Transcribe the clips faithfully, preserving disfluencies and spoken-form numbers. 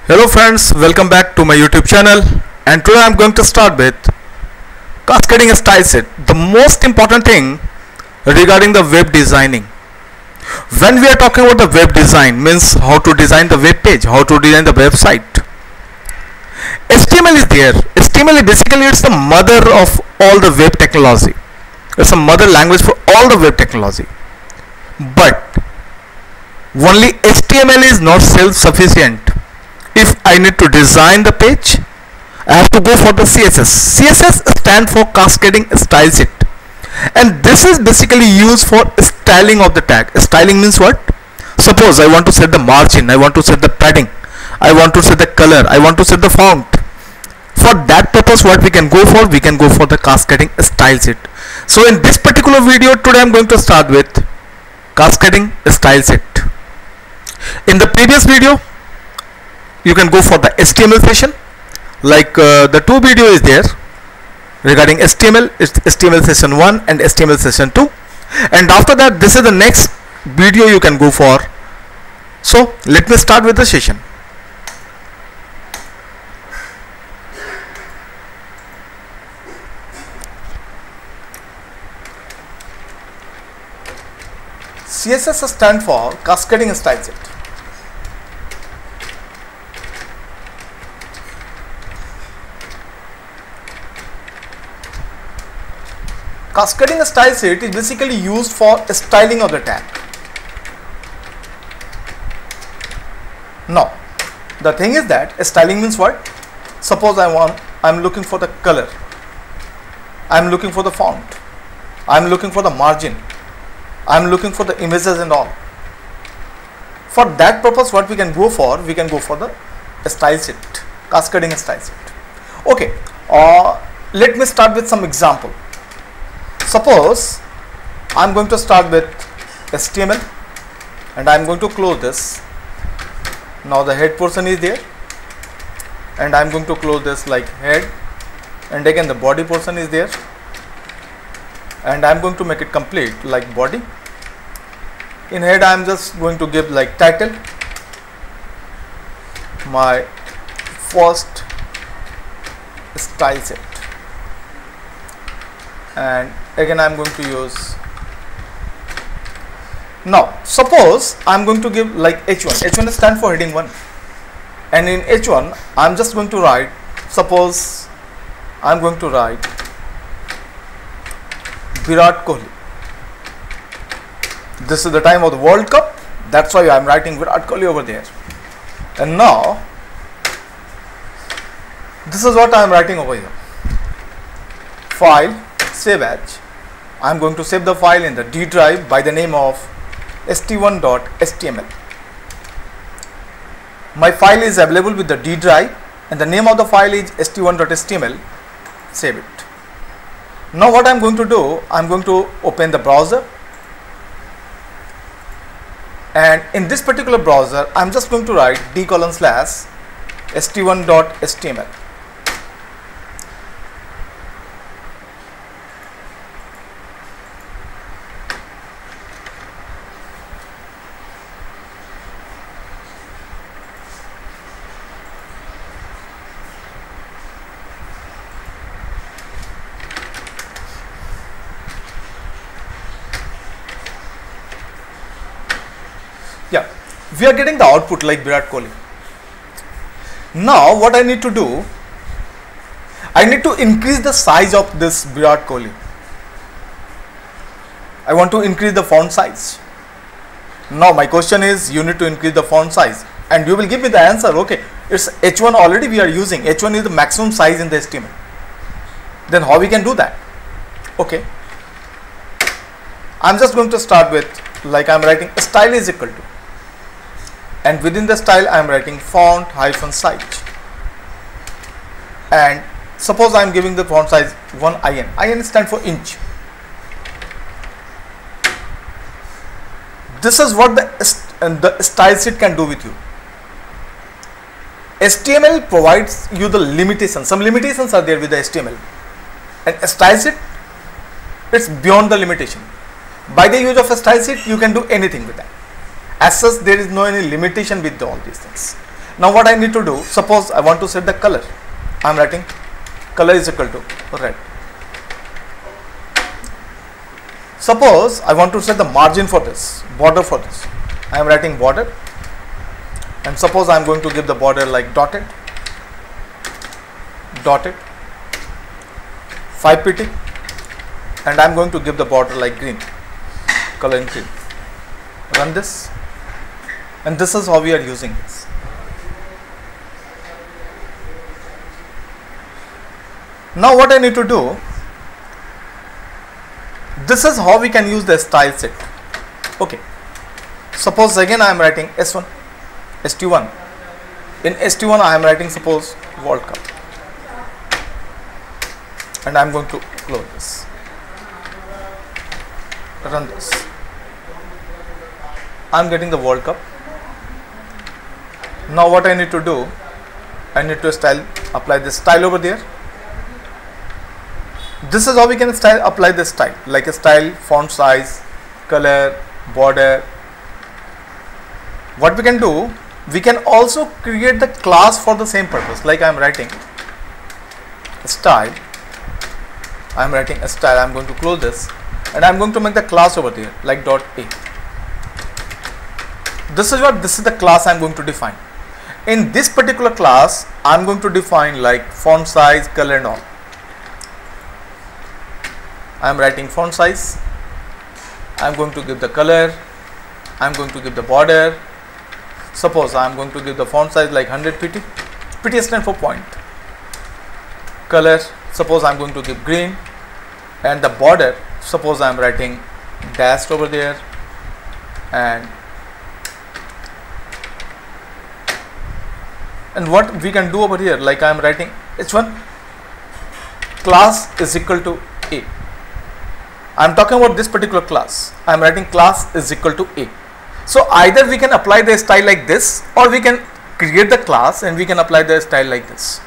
Hello friends, welcome back to my YouTube channel, and today I am going to start with cascading style sheet, the most important thing regarding the web designing. When we are talking about the web design, means how to design the web page, how to design the website. H T M L is there. H T M L is basically it's the mother of all the web technology. It's a mother language for all the web technology. But only H T M L is not self-sufficient. If I need to design the page, I have to go for the C S S. C S S stands for cascading style sheet, and this is basically used for styling of the tag. Styling means what? Suppose I want to set the margin, I want to set the padding, I want to set the color, I want to set the font. For that purpose, what we can go for? We can go for the cascading style sheet. So in this particular video today, I am going to start with cascading style sheet. In the previous video, you can go for the H T M L session, like uh, the two video is there regarding H T M L. It's H T M L session one and H T M L session two, and after that this is the next video you can go for. So let me start with the session. C S S stands for cascading style sheet. Cascading style sheet is basically used for styling of the tag. Now, the thing is that styling means what? Suppose I want, I'm looking for the color, I'm looking for the font, I'm looking for the margin, I'm looking for the images and all. For that purpose, what we can go for? We can go for the style sheet, cascading style sheet. Okay, uh, let me start with some example. Suppose I am going to start with H T M L and I am going to close this. Now the head portion is there, and I am going to close this like head, and again the body portion is there, and I am going to make it complete like body. In head I am just going to give like title, my first style sheet, and again I am going to use. Now suppose I am going to give like H one. H one stands for heading one, and in H one I am just going to write, suppose I am going to write Virat Kohli. This is the time of the World Cup, that's why I am writing Virat Kohli over there. And now this is what I am writing over here. File, save as. I am going to save the file in the D drive by the name of S T one dot H T M L. My file is available with the D drive, and the name of the file is S T one dot H T M L. Save it. Now what I am going to do, I am going to open the browser, and in this particular browser I am just going to write d colon slash S T one dot H T M L. Yeah, we are getting the output like Virat Kohli. Now what I need to do, I need to increase the size of this Virat Kohli. I want to increase the font size. Now my question is, you need to increase the font size, and you will give me the answer. Okay, it's H one already we are using. H one is the maximum size in the H T M L. Then how we can do that? Okay, I'm just going to start with, like I'm writing style is equal to, and within the style I am writing font hyphen size, and suppose I am giving the font size one I N. I N stands for inch. This is what the, st the style sheet can do with you. H T M L provides you the limitations. Some limitations are there with the H T M L, and a style sheet, it's beyond the limitation. By the use of a style sheet, you can do anything with that. As such, there is no any limitation with all these things. Now what I need to do, suppose I want to set the color. I am writing color is equal to red. Suppose I want to set the margin for this, border for this. I am writing border, and suppose I am going to give the border like dotted, dotted, five P T, and I am going to give the border like green, color in green. Run this, and this is how we are using this. Now what I need to do, this is how we can use the style set. Okay, suppose again I am writing S one, S T one. In S T one I am writing suppose World Cup, and I am going to close this. Run this. I am getting the World Cup. Now what I need to do, I need to style apply this style over there. This is how we can style apply this style, like a style, font size, color, border. What we can do, we can also create the class for the same purpose. Like I am writing a style, I am writing a style. I am going to close this, and I am going to make the class over there like dot a. This is what this is the class I am going to define. In this particular class, I am going to define like font size, color, and all. I am writing font size, I am going to give the color, I am going to give the border. Suppose I am going to give the font size like one hundred P T, P T stands for point. Color, suppose I am going to give green, and the border, suppose I am writing dashed over there, and and what we can do over here, like I am writing H one, class is equal to A. I am talking about this particular class. I am writing class is equal to A. So either we can apply the style like this, or we can create the class and we can apply the style like this.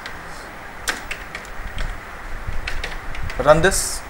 Run this.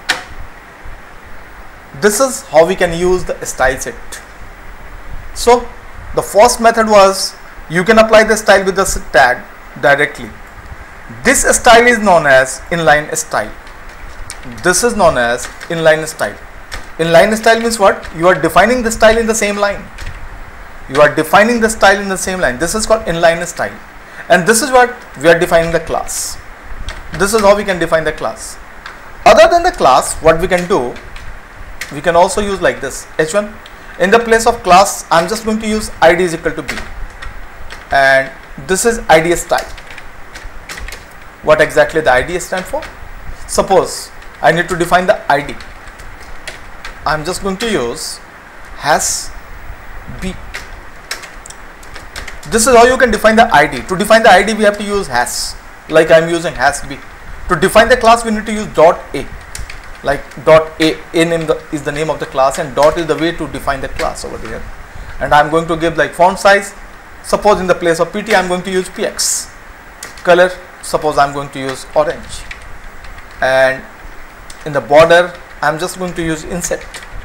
This is how we can use the style set. So the first method was you can apply the style with the tag directly. This style is known as inline style. This is known as inline style. Inline style means what? You are defining the style in the same line. You are defining the style in the same line. This is called inline style. And this is what we are defining the class. This is how we can define the class. Other than the class, what we can do, we can also use like this. H one. In the place of class, I am just going to use I D is equal to B. And this is I D style. What exactly the I D stands for? Suppose I need to define the I D. I am just going to use hash B. This is how you can define the I D. To define the I D, we have to use hash. Like I am using hash B. To define the class, we need to use dot A. Like dot A, A name the, is the name of the class, and dot is the way to define the class over there. And I am going to give like font size. Suppose in the place of P T, I am going to use P X. Color, suppose I am going to use orange. And in the border, I am just going to use inset.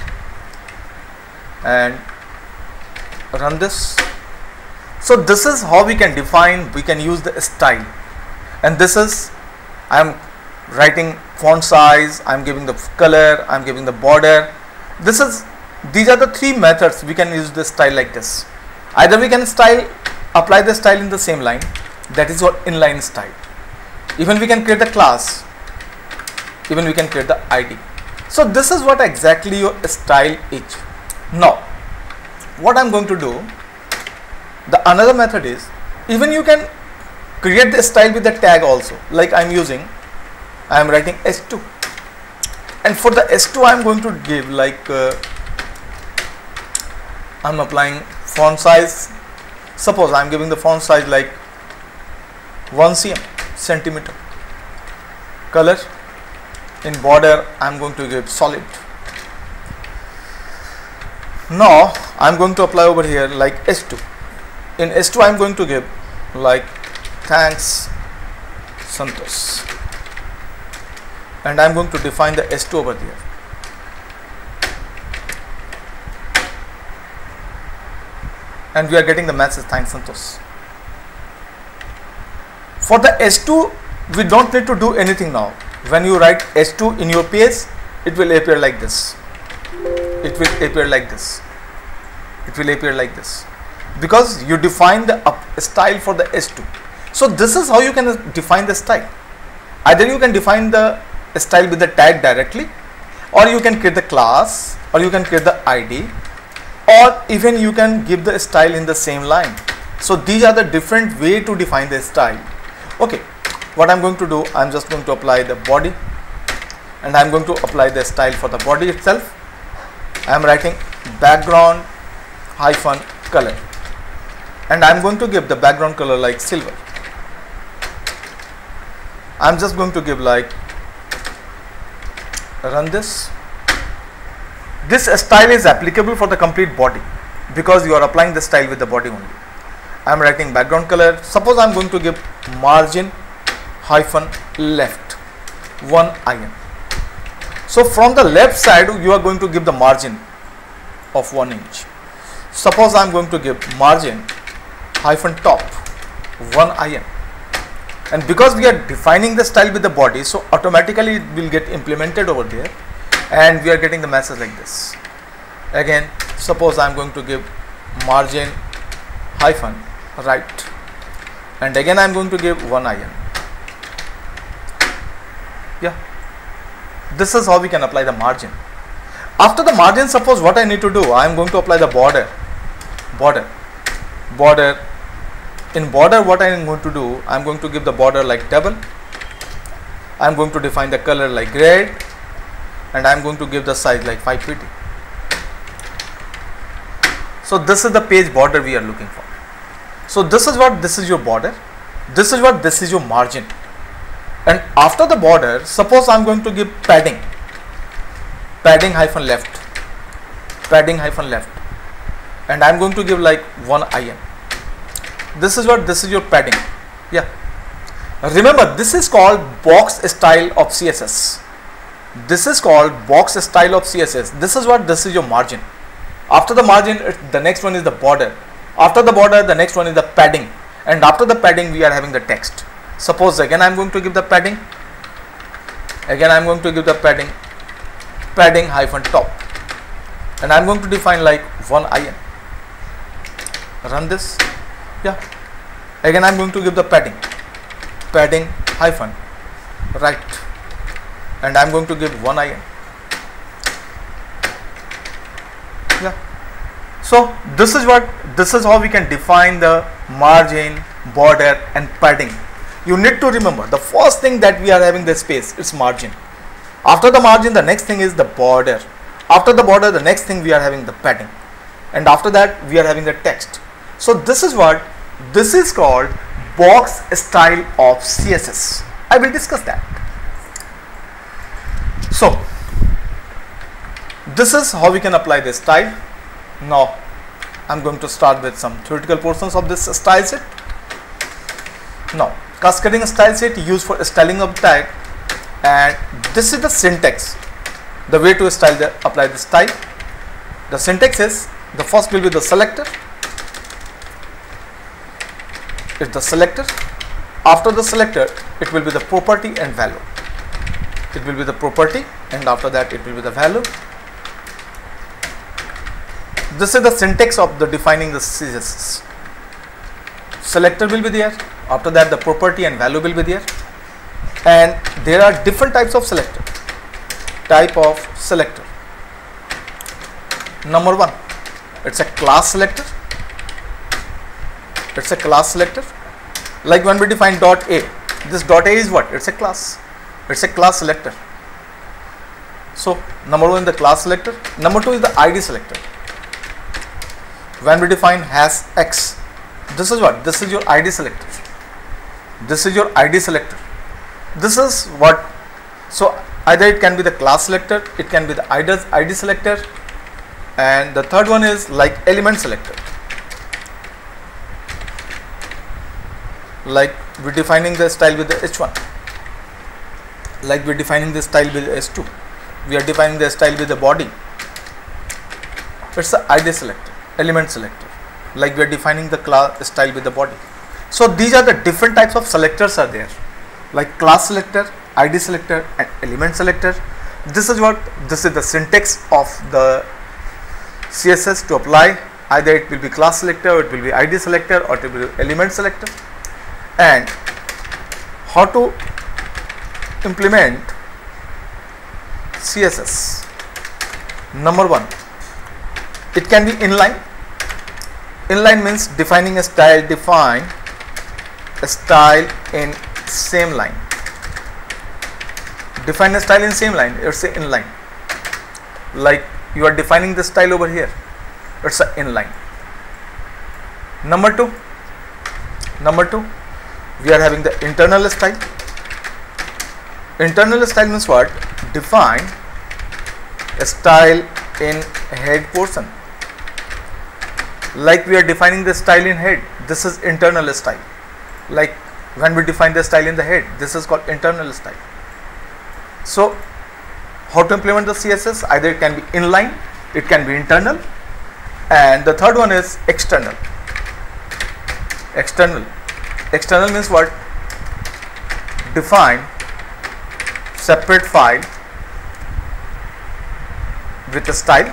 And run this. So this is how we can define, we can use the style. And this is, I am writing font size, I am giving the color, I am giving the border. This is, these are the three methods we can use the style like this. Either we can style, apply the style in the same line, that is what inline style. Even we can create the class, even we can create the I D. So this is what exactly your style is. Now, what I am going to do, the another method is, even you can create the style with the tag also. Like I am using, I am writing S two, and for the S two I am going to give like uh, I am applying font size. Suppose I am giving the font size like one centimeter. Color, in border I am going to give solid. Now I am going to apply over here like S two. In S two I am going to give like thanks Santosh, and I am going to define the S two over there. And we are getting the message thanks Santosh. For the H two, we don't need to do anything now. When you write H two in your page, it will appear like this. It will appear like this. It will appear like this because you define the up style for the H two. So this is how you can define the style. Either you can define the style with the tag directly, or you can create the class, or you can create the I D, or even you can give the style in the same line. So these are the different way to define the style. Okay, what I'm going to do, I'm just going to apply the body, and I'm going to apply the style for the body itself. I'm writing background hyphen color, and I'm going to give the background color like silver. I'm just going to give like, run this. This style is applicable for the complete body because you are applying the style with the body only. I'm writing background color. Suppose I'm going to give margin hyphen left one I N. So from the left side you are going to give the margin of one inch. Suppose I'm going to give margin hyphen top one I N. And because we are defining the style with the body, so automatically it will get implemented over there, and we are getting the message like this. Again, suppose I'm going to give margin hyphen right, and again I'm going to give one I N. Yeah, this is how we can apply the margin. After the margin, suppose what I need to do, I am going to apply the border. Border, border. In border, what I am going to do, I am going to give the border like double. I am going to define the color like red, and I am going to give the size like five fifty. So this is the page border we are looking for. So this is what this is your border. This is what this is your margin. And after the border, suppose I am going to give padding. Padding hyphen left. Padding hyphen left. And I am going to give like one I N. This is what this is your padding. Yeah. Remember, this is called box style of C S S. This is called box style of C S S. This is what this is your margin. After the margin, the next one is the border. After the border, the next one is the padding. And after the padding, we are having the text. Suppose again I am going to give the padding. Again I am going to give the padding. Padding hyphen top. And I am going to define like one I N. Run this. Yeah. Again I am going to give the padding. Padding hyphen right. And I am going to give one I N. Yeah. So this is what this is how we can define the margin, border and padding. You need to remember the first thing that we are having the space, it's margin. After the margin, the next thing is the border. After the border, the next thing we are having the padding. And after that we are having the text. So this is what this is called box style of C S S. I will discuss that. So this is how we can apply this style. Now I am going to start with some theoretical portions of this style set. Now cascading style set used for styling of tag, and this is the syntax, the way to style the apply the style. The syntax is, the first will be the selector. It's the selector. After the selector, it will be the property and value. It will be the property, and after that it will be the value. This is the syntax of the defining the C S S. Selector will be there. After that the property and value will be there. And there are different types of selector. Type of selector. Number one, it's a class selector. It's a class selector. Like when we define dot A, this dot A is what? It's a class. It's a class selector. So number one is the class selector. Number two is the I D selector. When we define hash X, this is what? This is your I D selector. This is your I D selector. This is what? So either it can be the class selector, it can be the I D selector, and the third one is like element selector. Like we're defining the style with the H one. Like we're defining the style with H two. We are defining the style with the body. It's the I D selector, element selector. Like we are defining the class style with the body. So these are the different types of selectors are there, like class selector, I D selector and element selector. This is what this is the syntax of the C S S to apply. Either it will be class selector, or it will be I D selector, or it will be element selector. And how to implement C S S. Number one, it can be inline. Inline means defining a style, define a style in same line. Define a style in same line, it's a inline. Like you are defining the style over here, it's a inline. Number two, number two, we are having the internal style. Internal style means what? Define a style in head portion. Like we are defining the style in head, this is internal style. Like when we define the style in the head, this is called internal style. So how to implement the C S S? Either it can be inline, it can be internal, and the third one is external. External. External means what? Define separate file with a style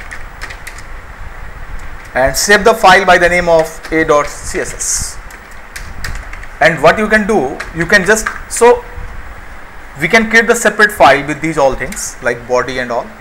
and save the file by the name of a.css. And what you can do, you can just, so we can create the separate file with these all things like body and all.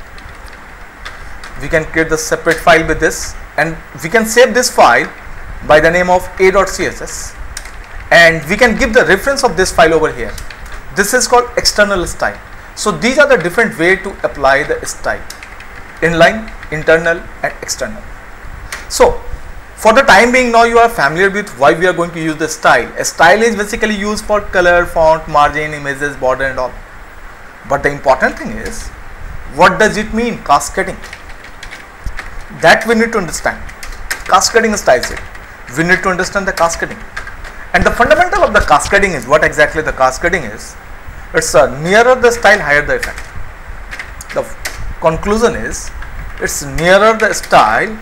We can create the separate file with this, and we can save this file by the name of a.css, and we can give the reference of this file over here. This is called external style. So these are the different way to apply the style: inline, internal and external. So for the time being, now you are familiar with why we are going to use the style. A style is basically used for color, font, margin, images, border and all. But the important thing is, what does it mean, cascading? That we need to understand. Cascading styles it. We need to understand the cascading. And the fundamental of the cascading is, what exactly the cascading is? It's a nearer the style, higher the effect. The conclusion is, it's nearer the style,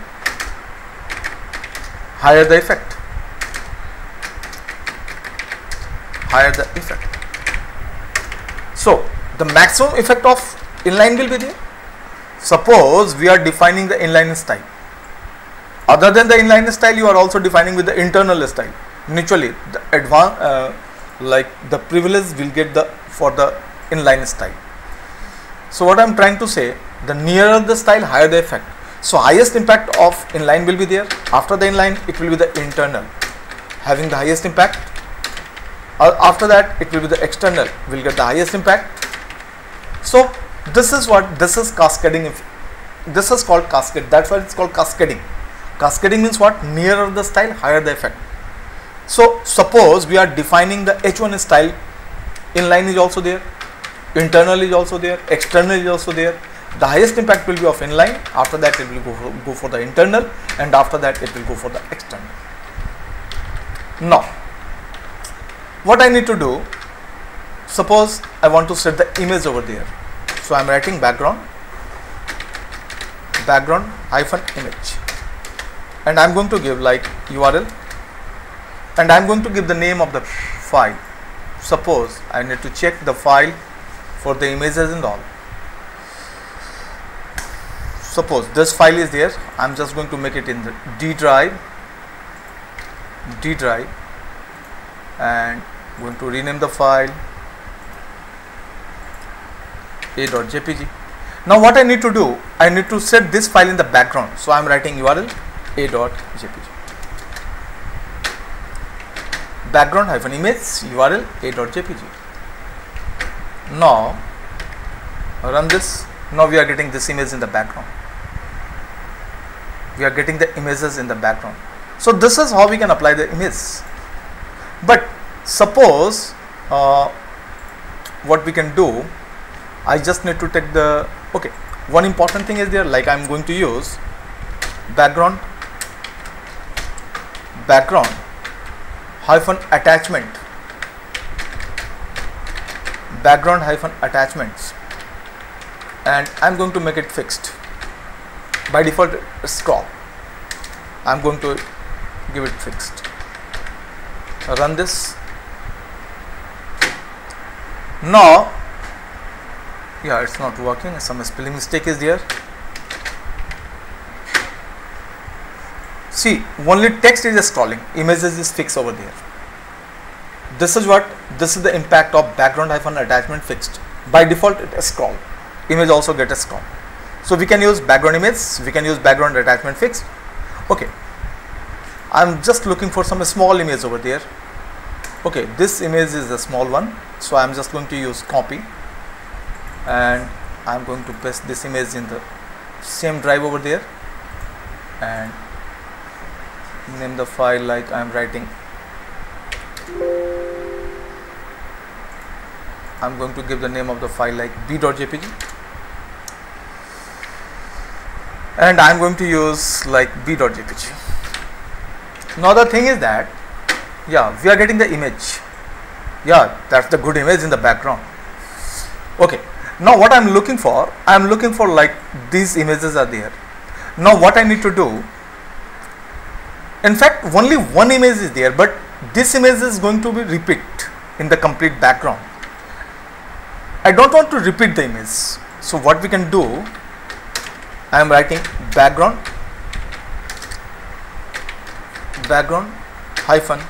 higher the effect. Higher the effect. So the maximum effect of inline will be there. Suppose we are defining the inline style. Other than the inline style, you are also defining with the internal style. Naturally, the advanced, uh, like the privilege will get the for the inline style. So what I am trying to say, the nearer the style, higher the effect. So highest impact of inline will be there. After the inline, it will be the internal, having the highest impact. Uh, after that, it will be the external, will get the highest impact. So this is what, this is cascading. This is called cascade. That's why it's called cascading. Cascading means what? Nearer the style, higher the effect. So suppose we are defining the H one style, inline is also there, internal is also there, external is also there. The highest impact will be of inline. After that, it will go for, go for the internal, and after that, it will go for the external. Now, what I need to do, suppose I want to set the image over there. So I am writing background, background hyphen image, and I am going to give like U R L, and I am going to give the name of the file. Suppose I need to check the file for the images and all. Suppose this file is there, I am just going to make it in the D drive, D drive, and going to rename the file a.jpg. Now what I need to do, I need to set this file in the background. So I am writing U R L a.jpg, background hyphen image U R L a.jpg. Now run this. Now we are getting this image in the background. We are getting the images in the background. So this is how we can apply the image. But suppose uh, what we can do, I just need to take the, okay, one important thing is there, like I am going to use background, background hyphen attachment, background hyphen attachments, and I am going to make it fixed. By default it's crop. I am going to give it fixed. Run this. Now, yeah, it's not working. Some spelling mistake is there. See, only text is scrolling, images is fixed over there. This is what, this is the impact of background hyphen attachment fixed. By default it is scroll, image also get a scroll. So we can use background image, we can use background attachment fixed. Okay, I'm just looking for some small image over there. Okay, this image is a small one, so I'm just going to use copy, and I'm going to paste this image in the same drive over there, and name the file like I'm writing. I'm going to give the name of the file like b.jpg, and I'm going to use like b.jpg. Now the thing is that, yeah, we are getting the image. Yeah, that's the good image in the background. Okay, now what I'm looking for, I'm looking for like these images are there. Now what I need to do, in fact only one image is there, but this image is going to be repeat in the complete background. I don't want to repeat the image, so what we can do, I am writing background background hyphen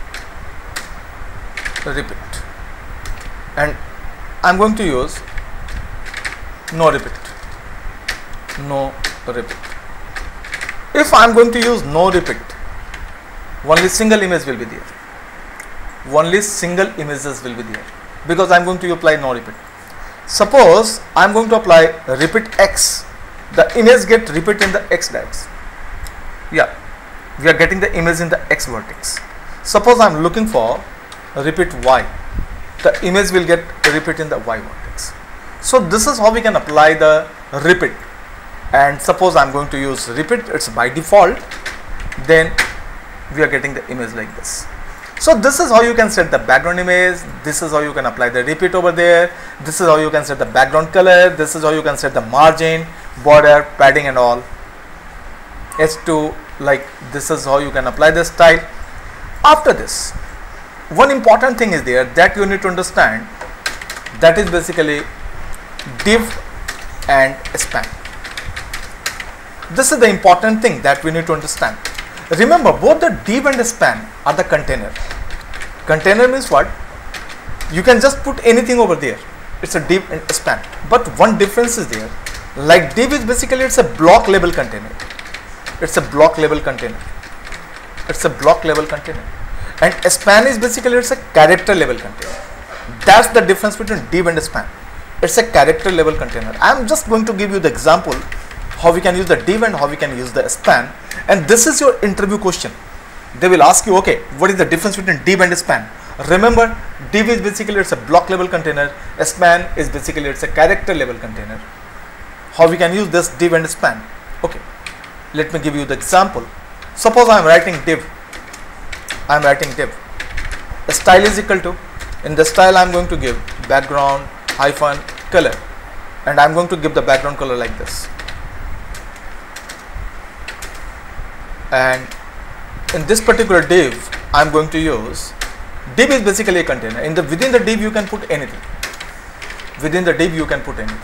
repeat, and I'm going to use no repeat no repeat. If I'm going to use no repeat, only single image will be there, only single images will be there, because I'm going to apply no repeat. Suppose I'm going to apply repeat X, the image get repeat in the X direction. Yeah, we are getting the image in the X vertex. Suppose I'm looking for repeat Y, the image will get repeat in the Y vertex. So this is how we can apply the repeat. And suppose I'm going to use repeat, it's by default, then we are getting the image like this. So this is how you can set the background image, this is how you can apply the repeat over there, this is how you can set the background color, this is how you can set the margin, border, padding and all. H two, like this is how you can apply the style. After this, one important thing is there that you need to understand, that is basically div and span. This is the important thing that we need to understand. Remember, both the div and span are the container. Container means what? You can just put anything over there. It's a div and span. But one difference is there. Like div is basically it's a block level container. It's a block level container. It's a block level container. And span is basically it's a character level container. That's the difference between div and span. It's a character level container. I'm just going to give you the example how we can use the div and how we can use the span, and this is your interview question. They will ask you, okay, what is the difference between div and span? Remember, div is basically it's a block level container, span is basically it's a character level container. How we can use this div and span? Okay, let me give you the example. Suppose I am writing div, I am writing div, the style is equal to, in the style I am going to give background hyphen color, and I am going to give the background color like this. And in this particular div, I am going to use, div is basically a container. In the within the div you can put anything. Within the div you can put anything.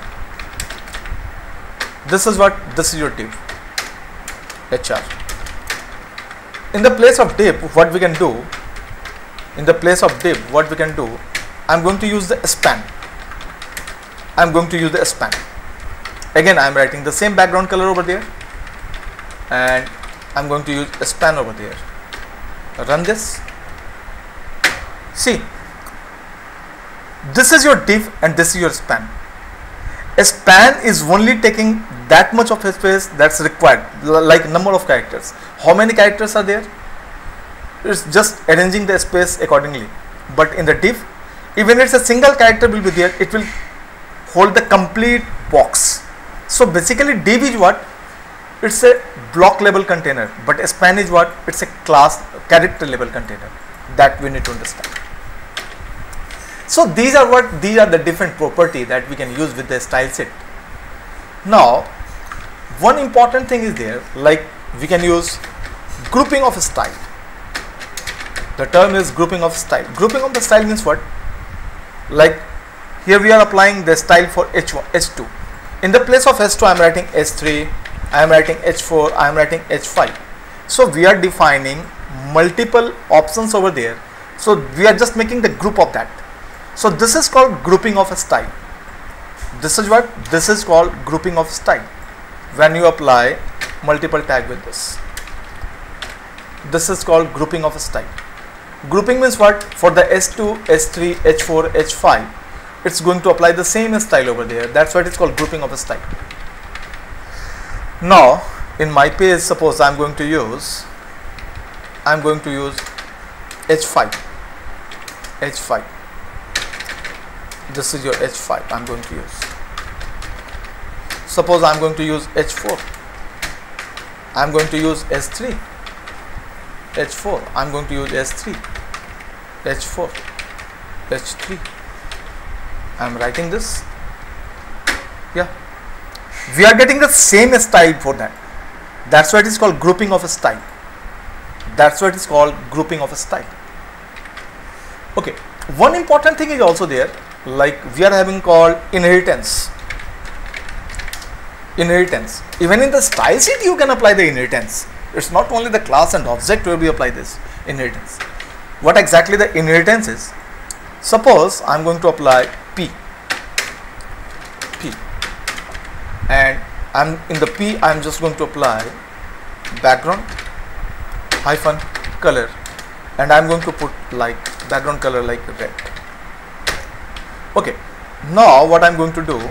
This is what, this is your div, H R. In the place of div, what we can do, in the place of div, what we can do, I am going to use the span. I am going to use the span. Again, I am writing the same background color over there, and I'm going to use a span over there. Run this. See, this is your div and this is your span. A span is only taking that much of a space that's required, like number of characters. How many characters are there? It's just arranging the space accordingly. But in the div, even if it's a single character will be there, it will hold the complete box. So basically div is what? It's a block level container, but a span is what? It's a class character level container. That we need to understand. So these are what these are the different property that we can use with the style set. Now, one important thing is there, like we can use grouping of style. The term is grouping of style. Grouping of the style means what? Like here we are applying the style for H one, H two. In the place of H two I am writing H three, I am writing H four, I am writing H five. So we are defining multiple options over there. So we are just making the group of that. So this is called grouping of a style. This is what? This is called grouping of style. When you apply multiple tag with this. This is called grouping of a style. Grouping means what? For the H two, H three, H four, H five, it's going to apply the same style over there. That's what it's called grouping of a style. Now, in my page, suppose I'm going to use, I'm going to use H five, H five. This is your H five I'm going to use. Suppose I'm going to use H four. I'm going to use H three. H four. I'm going to use H three. H four. H three. I'm writing this. Yeah. We are getting the same style for that. That's why it is called grouping of a style. That's what is called grouping of a style. Okay. One important thing is also there. Like we are having called inheritance. Inheritance. Even in the style sheet you can apply the inheritance. It's not only the class and object where we apply this inheritance. What exactly the inheritance is? Suppose I'm going to apply P. P. And I'm in the P I'm just going to apply background hyphen color. And I'm going to put like background color like red. Okay, now what I'm going to do,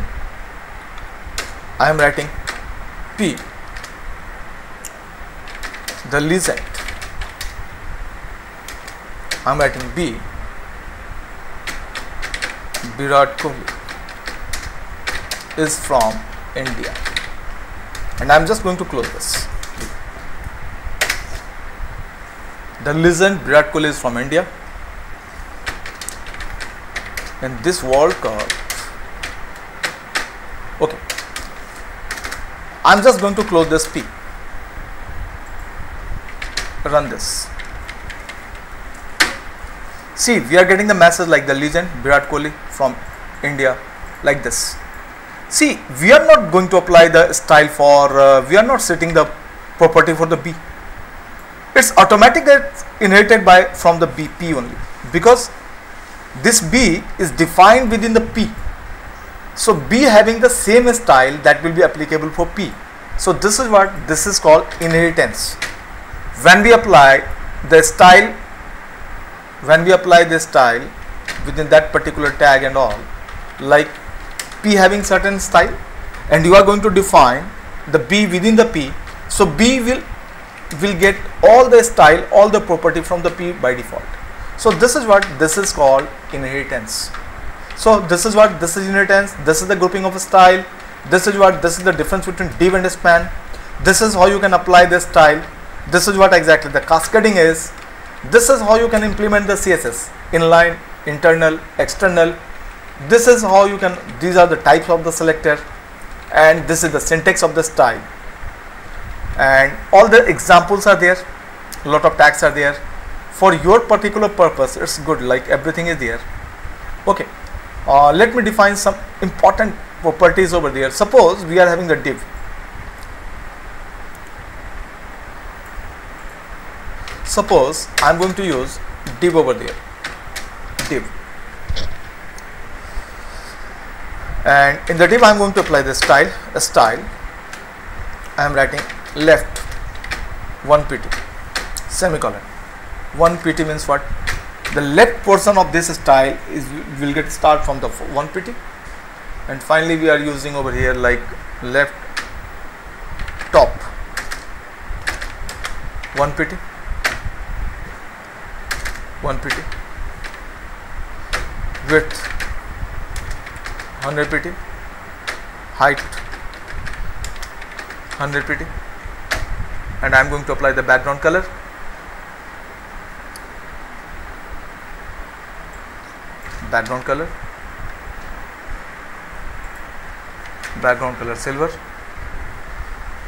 I am writing P, the legend. I am writing B, Virat Kohli is from India, and I am just going to close this. The legend Virat Kohli is from India. In this World Cup, okay, I'm just going to close this P, run this. See, we are getting the message like the legend Virat Kohli from India, like this. See, we are not going to apply the style for, uh, we are not setting the property for the B. It's automatically inherited by from the B, P only, because this B is defined within the P. So B having the same style that will be applicable for P. So this is what this is called inheritance. When we apply the style, when we apply the style within that particular tag and all, like P having certain style, and you are going to define the B within the P. So B will will get all the style, all the property from the P by default. So this is what this is called inheritance. So this is what this is inheritance. This is the grouping of a style. This is what this is the difference between div and span. This is how you can apply this style. This is what exactly the cascading is. This is how you can implement the C S S, inline, internal, external. This is how you can, these are the types of the selector, and this is the syntax of the style, and all the examples are there. A lot of tags are there. For your particular purpose, it's good, like everything is there. Okay, uh, let me define some important properties over there. Suppose we are having the div. Suppose I'm going to use div over there, div, and in the div I'm going to apply the style, a style. I am writing left one P T, semicolon. one P T means what? The left portion of this style is will get start from the one P T, and finally we are using over here like left top one P T, one P T, width one hundred P T, height one hundred P T, and I am going to apply the background color. Background color, background color silver,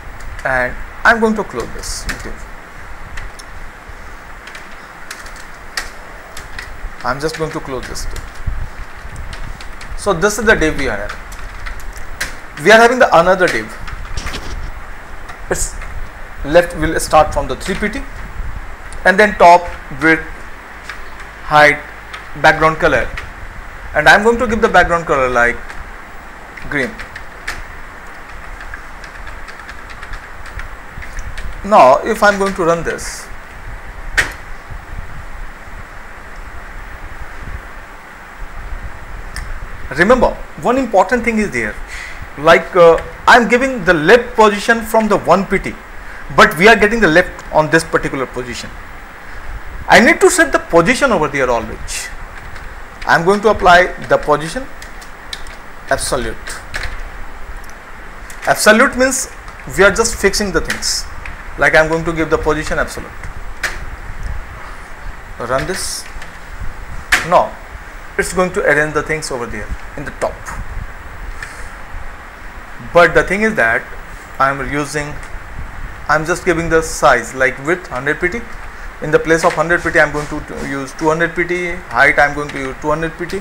and I'm going to close this. Okay. I'm just going to close this div. So this is the div we are having. We are having the another div. Its left will start from the three P T, and then top, width, height, background color, and I'm going to give the background color like green. Now if I'm going to run this, remember one important thing is there, like uh, I'm giving the left position from the one P T, but we are getting the left on this particular position. I need to set the position over there always. I'm going to apply the position absolute. Absolute means we are just fixing the things. Like I'm going to give the position absolute. Run this. Now it's going to arrange the things over there in the top. But the thing is that I'm using, I'm just giving the size like width one hundred P T. In the place of one hundred P T, I'm going to, to use two hundred P T. Height, I'm going to use two hundred P T.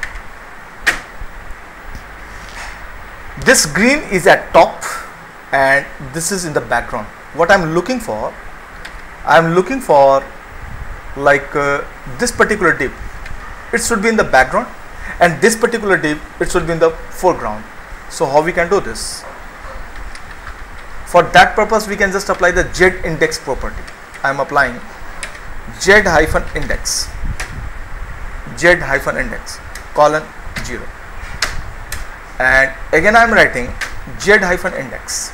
This green is at top and this is in the background. What I'm looking for, I'm looking for like uh, this particular div. It should be in the background, and this particular div, it should be in the foreground. So how we can do this? For that purpose, we can just apply the Z index property. I am applying Z hyphen index, Z hyphen index colon zero, and again I am writing Z hyphen index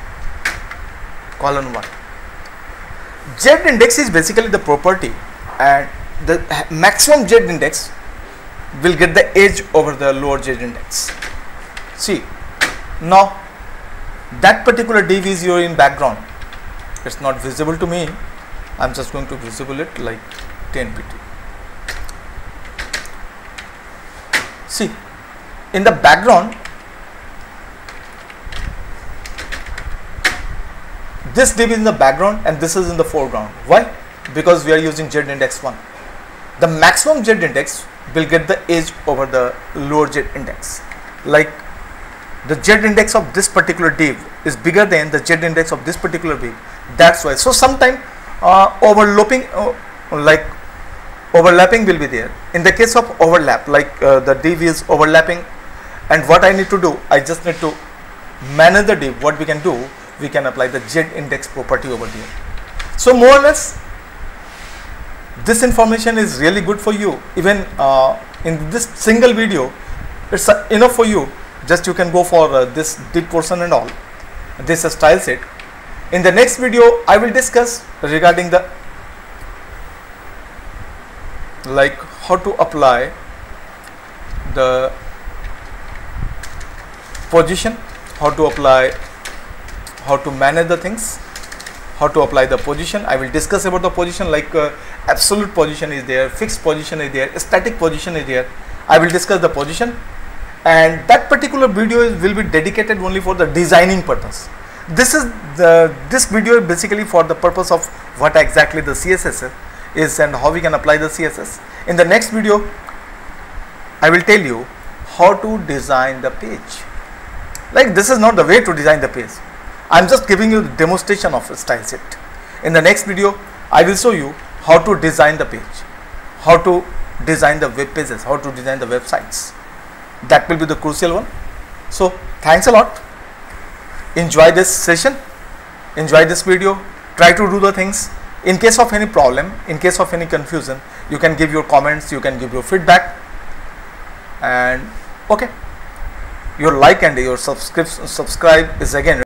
colon one. Z index is basically the property, and the maximum Z index will get the edge over the lower Z index. See, now that particular div is here in background. It's not visible to me. I'm just going to visible it like ten P T. See, in the background, this div is in the background and this is in the foreground. Why? Because we are using Z index one. The maximum Z index will get the edge over the lower Z index. Like the Z index of this particular div is bigger than the Z index of this particular div. That's why. So sometime uh, overlapping, uh, like overlapping will be there. In the case of overlap, like uh, the div is overlapping, and what I need to do, I just need to manage the div. What we can do, we can apply the Z index property over there. So more or less, this information is really good for you. Even uh, in this single video, it's uh, enough for you. Just you can go for uh, this div portion and all. This is style set. In the next video, I will discuss regarding the like how to apply the position, how to apply, how to manage the things, how to apply the position. I will discuss about the position, like uh, absolute position is there, fixed position is there, static position is there. I will discuss the position, and that particular video is, will be dedicated only for the designing purpose. This is the this video is basically for the purpose of what exactly the C S S is and how we can apply the C S S. In the next video, I will tell you how to design the page. Like this is not the way to design the page. I am just giving you the demonstration of a style set. In the next video, I will show you how to design the page, how to design the web pages, how to design the websites. That will be the crucial one. So thanks a lot. Enjoy this session, enjoy this video, try to do the things. In case of any problem, in case of any confusion, you can give your comments, you can give your feedback, and okay, your like and your subscribe subscribe is again